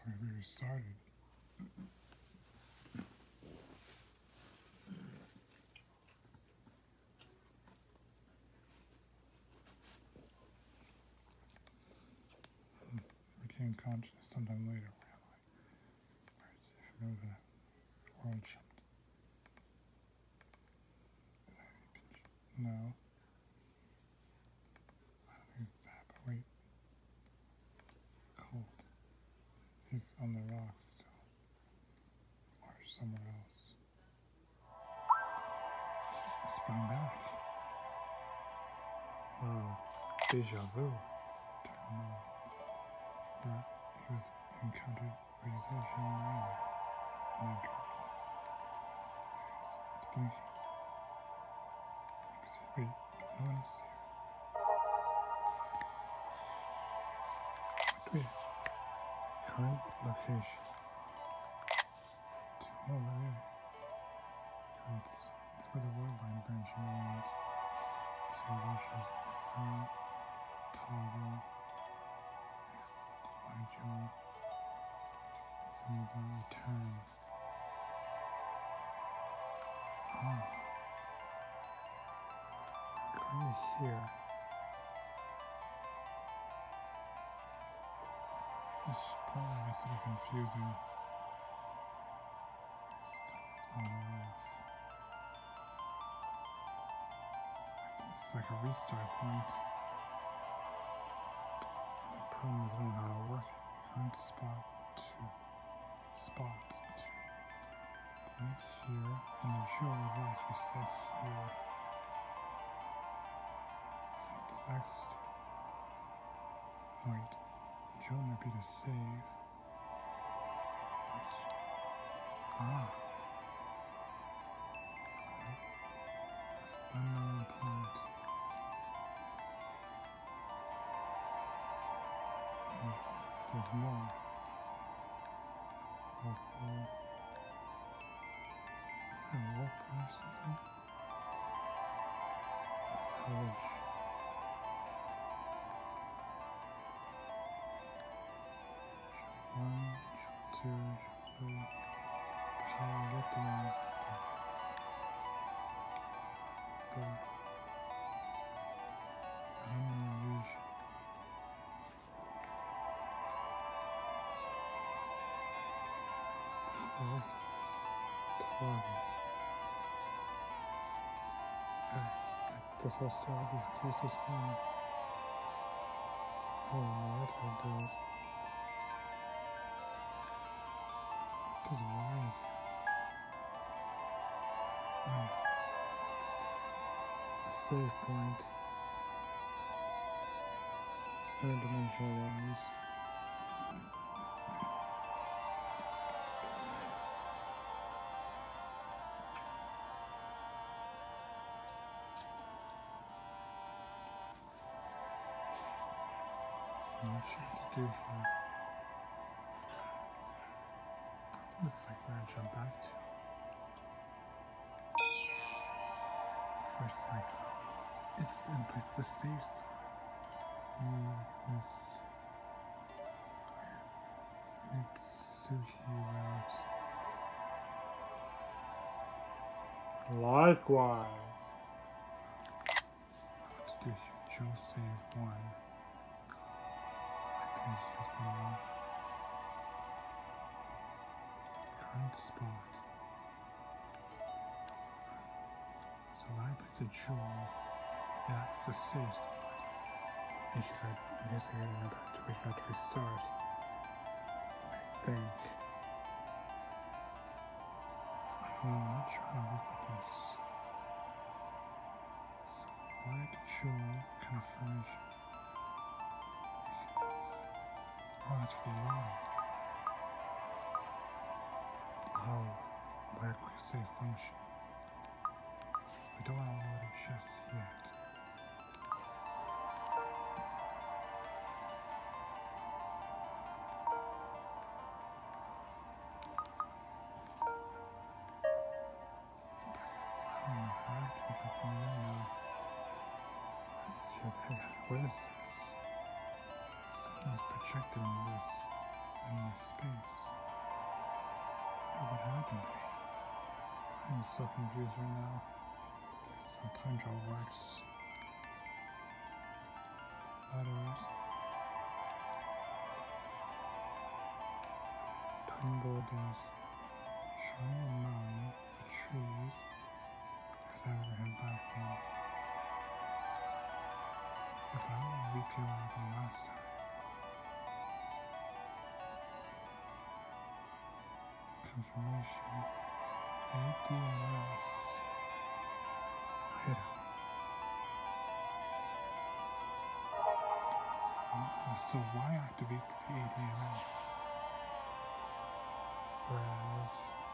We restarted. Became conscious sometime later. Alright, see if we go to the world shift. No. I don't think it's that, but wait. Cold. He's on the rocks still. Or somewhere else. Sprung back. Wow. Deja vu. He was encountered Rizzo Jin and then it's blinking. Wait, no one is here. Wait. Current location. Oh, really? It's where the world line branching ends. Two wishes from toggle. XYJ. Some return. Ah. Currently here. This probably makes it confusing. It's like a restart point. The problem is I don't know how to work it. Current spot to spot to right here, and the jewel will actually stay here. What's next? Wait, jewel might be to save. Ah. Unknown point. There's more. Whirlpool. Is that a whirlpool or something? Hellish. One, two, three. Power with the one. The unknown region. Oh, this has started the closest one. Oh no, that goes. It goes wide. Oh. A save point. Interdimensional ones. I'm not sure what to do here. It's like where I jump back to. First thing. It's in place to save. Miss Mitsuhi route. Likewise. What to do here? Joe save one. I think it's just one. Current spot. So when I place a jewel, yeah, that's the safe spot. Because I guess I got about to wake up to restart. I think. I'm not sure how to look at this. So white jewel confirmation. Oh, that's for long. Oh, by a quick save function. We don't want to load it just yet. What is this? Something is projected in this endless space. What happened to me? I'm so confused right now. Some time travel works. Letters. Twin boulders showing among the trees as I would head back in. If I were to repeat what happened last time. Confirmation. ADMS. Hit it. So why activates the ADMS? Whereas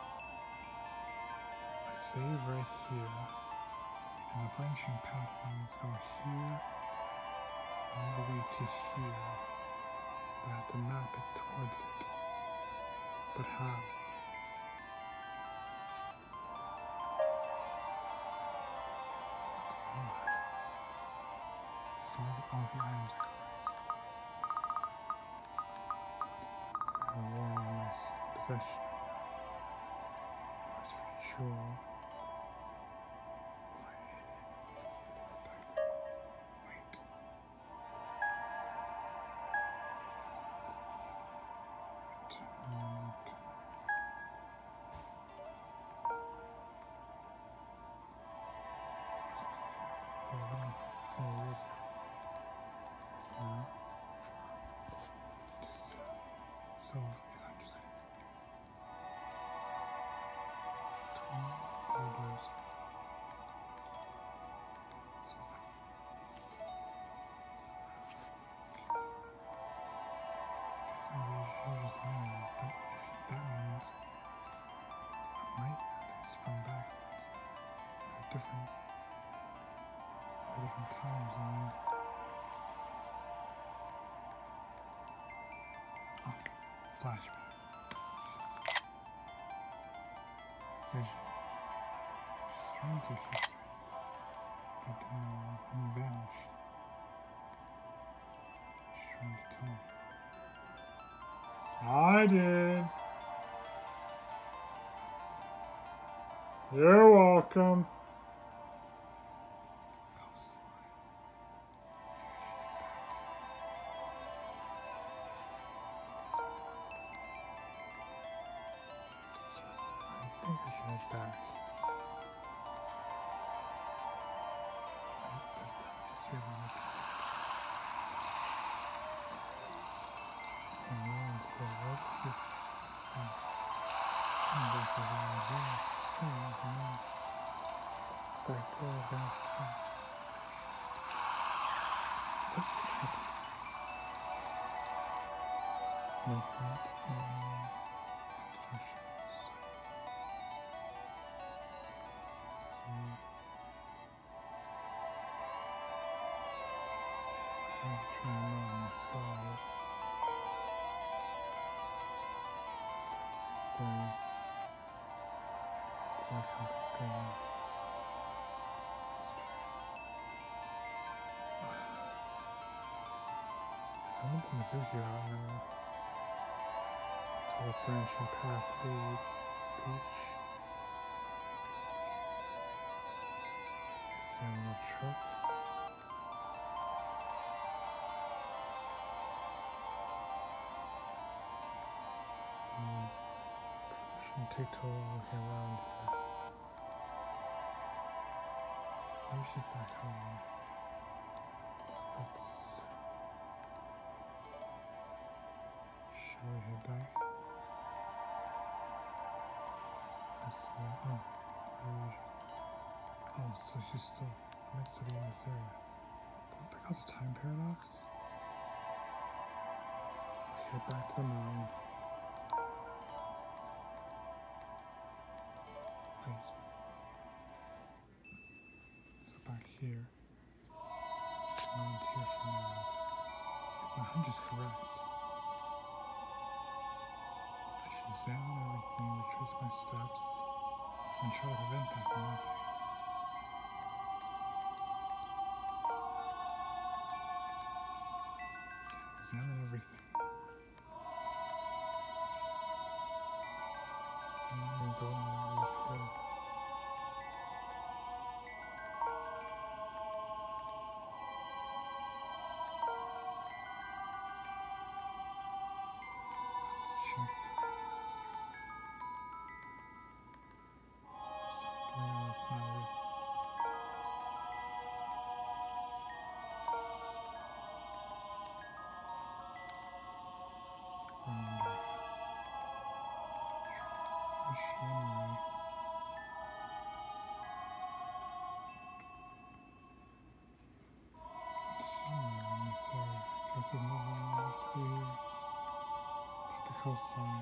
I save right here, and the branching pathways go here all the way to here. I have to map it towards it. But how? All the items are correct. I warn on my possession. That's for sure. Wait. So if I just twin boulders, so it's like this one is the moon, but that means I might have sprung backwards at different times. And flashback. Vision. She's trying to kiss me, but then vanished. She's trying to tell me. I did. You're welcome. I think I should head back. I'm in the zoo here right now. So the branching path leads beach. And the truck. Shouldn't take too long looking around here. Maybe she's back home. Shall we head back? Let's see. Oh, so she's still meant to be in this area. What the hell's a time paradox? Okay, back to the mountain. Wait. So back here. Mountain's here for now. My hunch is correct. I should examine everything, retrace my steps, and try to prevent that from happening. Examine everything. of moving. Let's go here. Put the coastline.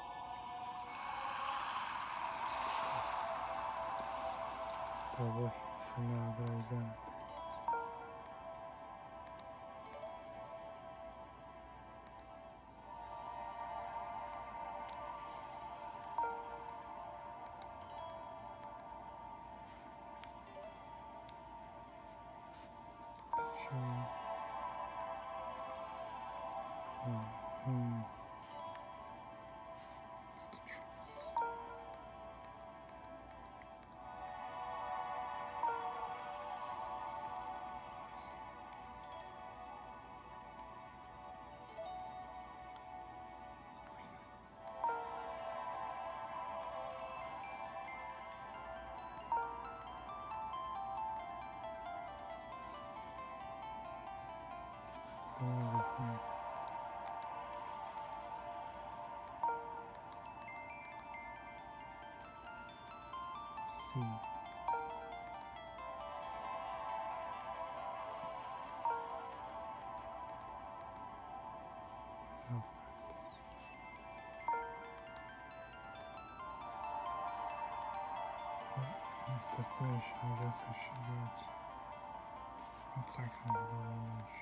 They're working for now that I was in it. Everything. See. Oh. Next destination, I guess I should go to outside kind of village.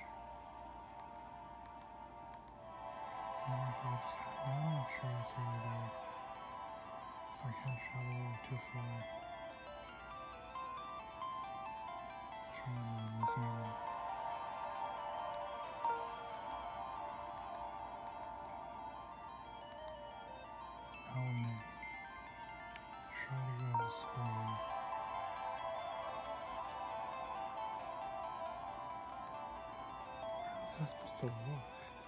I'm not sure it's over there. So I can't travel a little too far. Train was near. Try to go to the square. How's that supposed to look?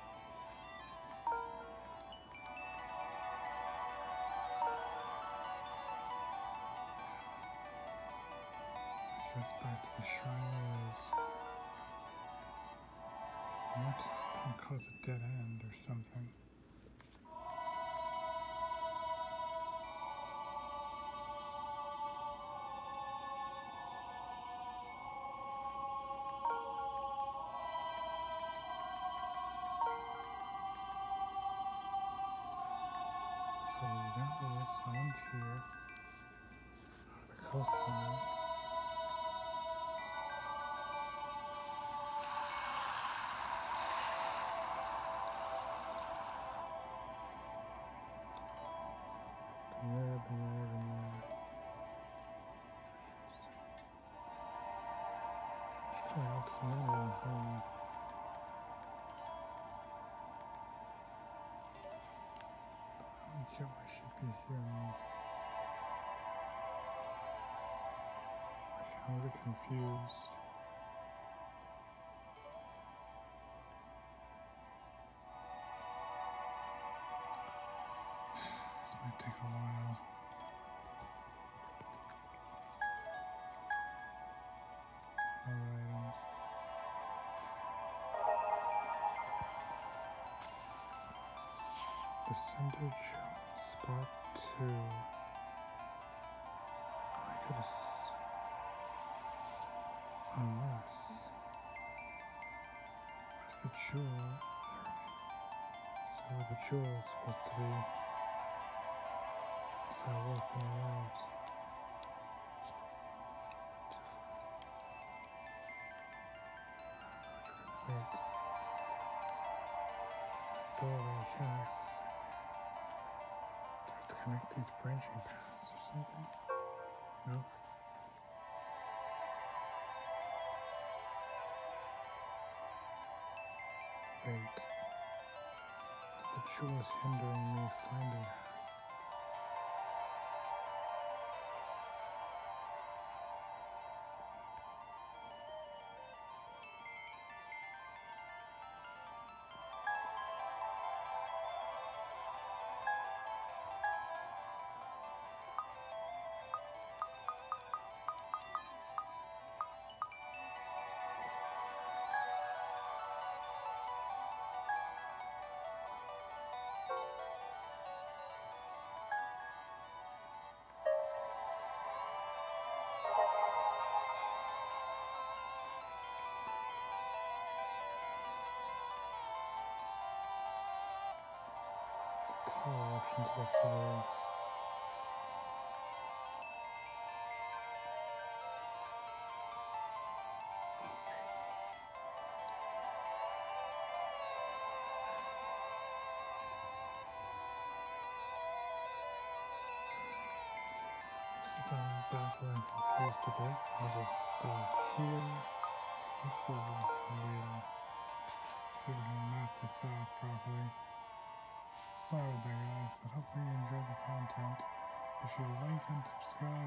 I guess back to the shrine is what? I'll cause a dead end or something. So we got this island here, the coastline. What's moving home? I should be here now. I'm really confused. This might take a while. Other items. Percentage spot 2. I gotta unless where's the jewel? So where the jewel is supposed to be. So I walk in the roads. Wait. Doorway, I can't access it. Do I have to connect these branching paths or something? No. Wait. The jewel is hindering me finding her. color options listed. So baffling and confused a bit. I'll just stop here. Let's see if we can map this out properly. Sorry there guys, but hopefully you enjoyed the content. Be sure to like and subscribe.